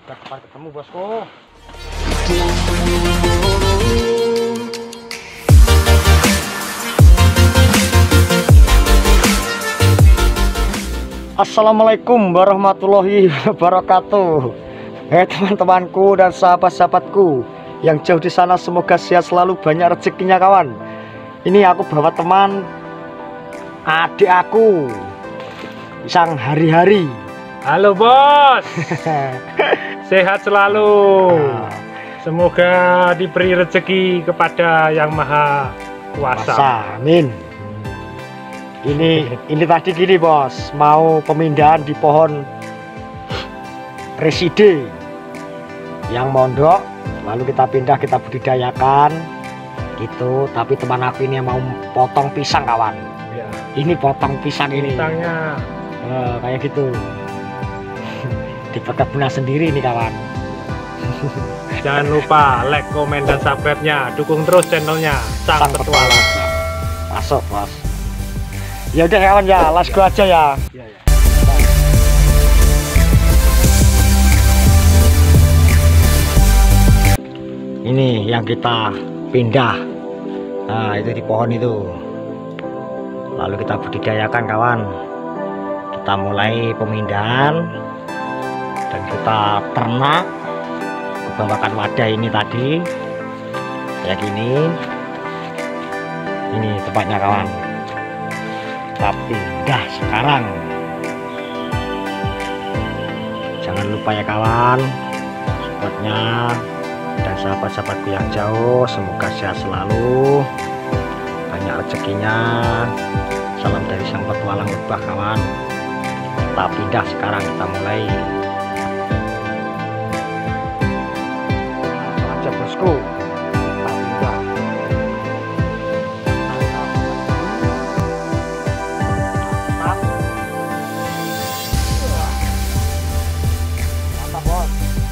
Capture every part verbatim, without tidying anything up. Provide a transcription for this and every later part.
Udah kapan ketemu bosku? Assalamualaikum warahmatullahi wabarakatuh. Hei teman-temanku dan sahabat-sahabatku yang jauh di sana, semoga sehat selalu, banyak rezekinya kawan. Ini aku bawa teman adik aku, sang hari-hari. Halo bos. Sehat selalu. Semoga diberi rezeki kepada yang maha kuasa. Masa, amin. Ini ini tadi gini bos, mau pemindahan di pohon reside yang mondok, lalu kita pindah, kita budidayakan gitu. Tapi teman aku ini mau potong pisang kawan. Ya. Ini potong pisang ini. Pisangnya Eh, kayak gitu. Di perkebunan sendiri nih kawan. jangan lupa like, komen, dan subscribe-nya. Dukung terus channelnya Sang, Sang Petualang. Masuk bos. Ya udah kawan ya, let's go aja ya. Ya, ya. Ini yang kita pindah. Nah itu di pohon itu. Lalu kita budidayakan kawan. Kita mulai pemindahan dan kita ternak. Aku bawakan wadah ini tadi kayak gini. Ini tempatnya kawan. Kita pindah sekarang. Jangan lupa ya kawan, supportnya dan sahabat-sahabatku yang jauh, semoga sehat selalu, banyak rezekinya. Salam dari Sang Petualang Lebah kawan. Kita pindah sekarang, kita mulai. Langsung aja bosku, kita pindah. Mantap. Mantap bos.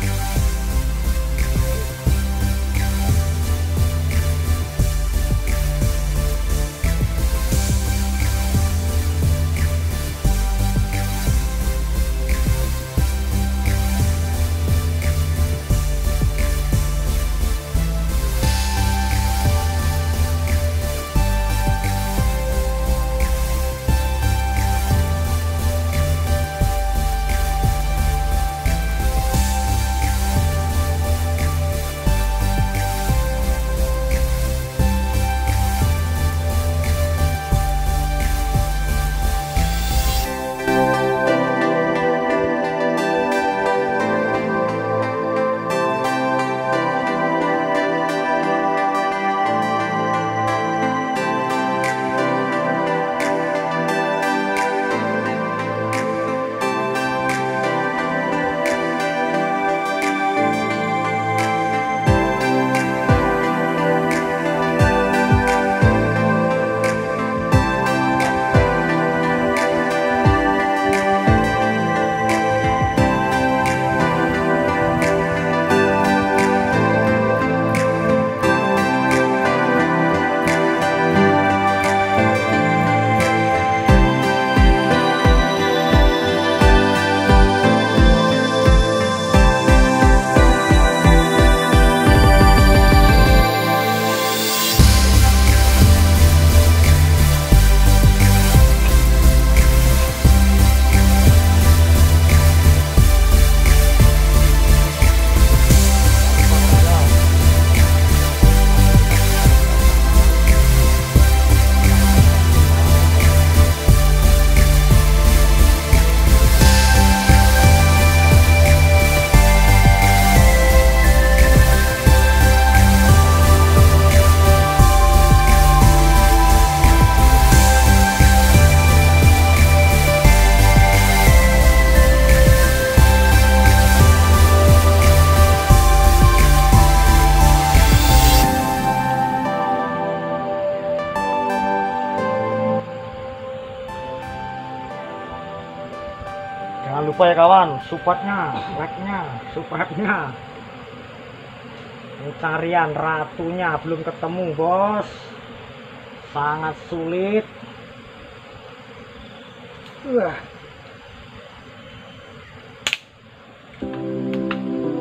Jangan lupa ya kawan, supportnya, like-nya, subscribe-nya. Pencarian ratunya belum ketemu bos, sangat sulit. Wah.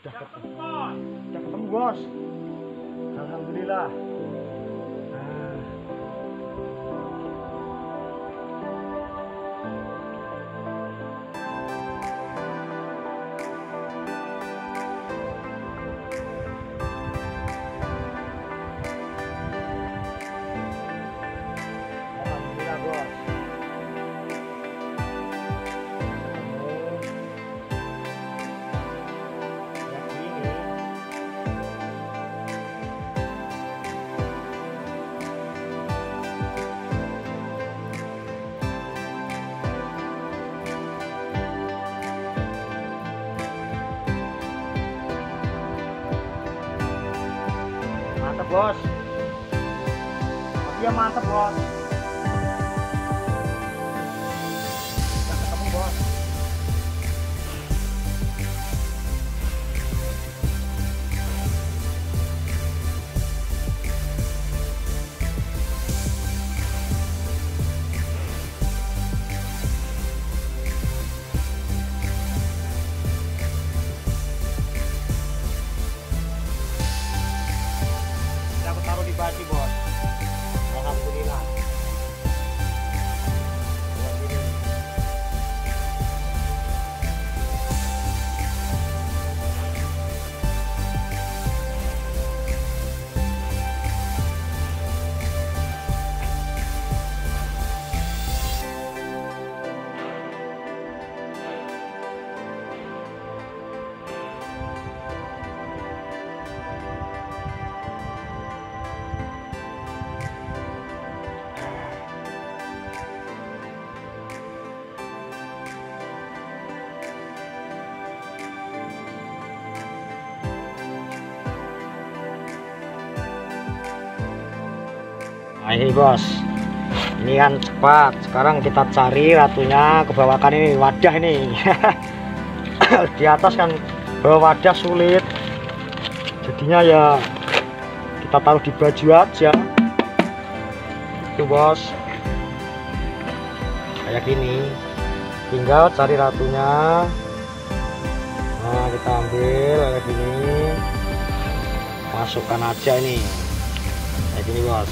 Udah ketemu, udah ketemu bos. Alhamdulillah. Nah. Alhamdulillah bos. Mantap bos. Iya mantap bos. Udah ketemu bos. Aku taruh di baju bos. Alhamdulillah. Buat ini. Nah ini bos, ini kan cepat. Sekarang kita cari ratunya, kebawakan ini wadah ini. Di atas kan bawa wadah sulit, jadinya ya kita taruh di baju aja. Itu bos, kayak gini. Tinggal cari ratunya. Nah kita ambil kayak gini, masukkan aja ini, kayak gini bos.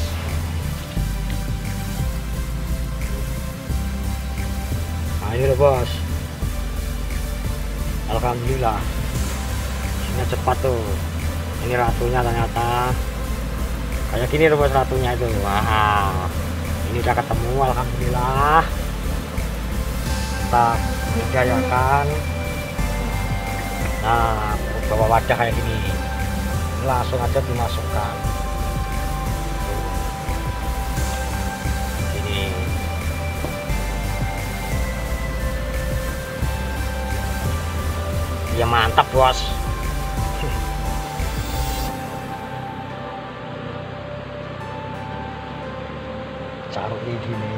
Nah ini udah bos. Alhamdulillah ini cepat tuh. Ini ratunya ternyata kayak gini loh bos, ratunya itu. Wah ini udah ketemu, alhamdulillah. Kita budidayakan. Nah bawa wadah kayak gini, langsung aja dimasukkan ini. Ya mantap bos. Taruh di sini.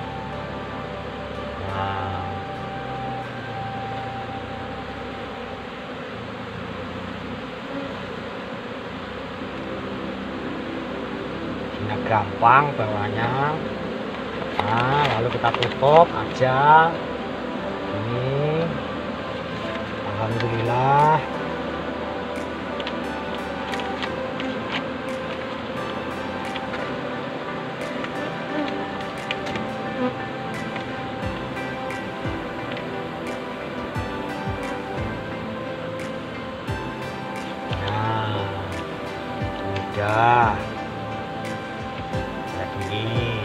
Nah. Ini gampang bawahnya. Nah, lalu kita tutup aja. Ini. Alhamdulillah. Nah, udah kayak gini.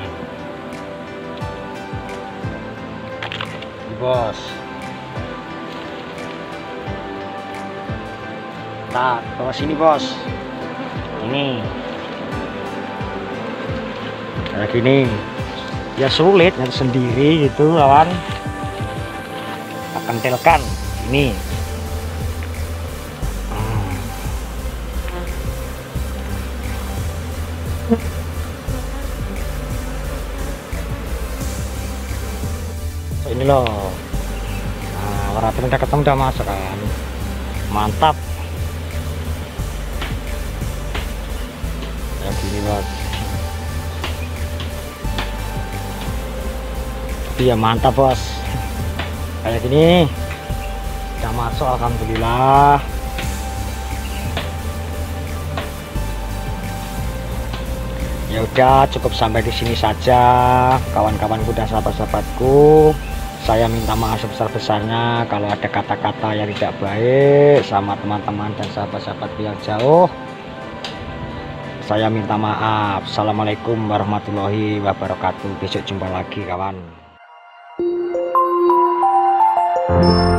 Ini bos. Nah, bawa sini bos. Ini kayak gini. Ya sulit nyatu sendiri gitu kawan. Kita kentilkan ini. Hmm. So, ini loh. Nah, warna udah ketemu, udah masuk kan. Mantap. Kayak gini bos. Iya mantap bos, kayak gini udah masuk alhamdulillah. Ya udah, cukup sampai di sini saja kawan-kawanku dan sahabat-sahabatku. Saya minta maaf sebesar-besarnya kalau ada kata-kata yang tidak baik sama teman-teman dan sahabat-sahabatku yang jauh. Saya minta maaf. Assalamualaikum warahmatullahi wabarakatuh. Besok jumpa lagi kawan.